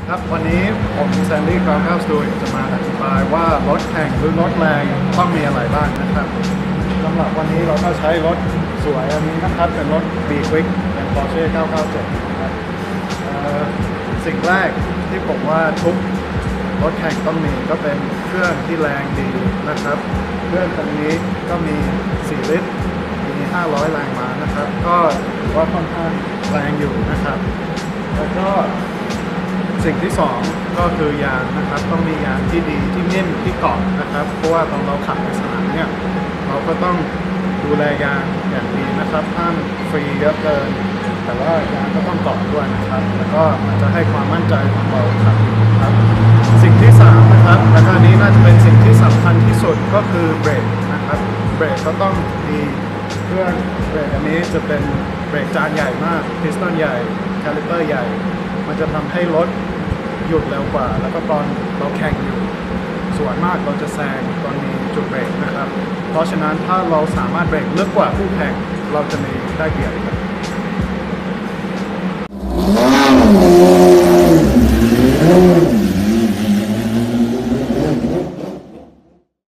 ครับวันนี้ผมแซนดี้9 สตูดิโอจะมาอธิบายว่ารถแข่งหรือรถแรงต้องมีอะไรบ้างนะครับสำหรับวันนี้เราก็ใช้รถสวยอันนี้นะครับเป็นรถ B-Quick เป็น Porsche 997นะครับสิ่งแรกที่ผมว่าทุกรถแข่งต้องมีก็เป็นเครื่องที่แรงดีนะครับเครื่องตัวนี้ก็มี4 ลิตรมี500 แรงม้านะครับก็ถือว่าค่อนข้างแรงอยู่นะครับแล้วก็สิ่งที่2ก็คือยางนะครับต้องมียางที่ดีที่นิ่มที่เกาะนะครับเพราะว่าตอนเราขับในสนามเนี่ยเราก็ต้องดูแลยางอย่างดีนะครับห้ามฟรีเยอะเกินแต่ว่ายางก็ต้องเกาะด้วยนะครับแล้วก็มันจะให้ความมั่นใจของเราครับสิ่งที่3นะครับและอันนี้น่าจะเป็นสิ่งที่สำคัญที่สุดก็คือเบรกนะครับเบรกก็ต้องดีเครื่องเบรกอันนี้จะเป็นเบรกจานใหญ่มากพิสตันใหญ่แคลิเปอร์ใหญ่มันจะทำให้รถหยุดเร็วกว่าแล้วก็ตอนเราแข่งอยู่ส่วนมากเราจะแซงตอนมีจุดเบรกนะครับเพราะฉะนั้นถ้าเราสามารถเบรกลึกกว่าคู่แข่งเราจะมีได้เปรียบ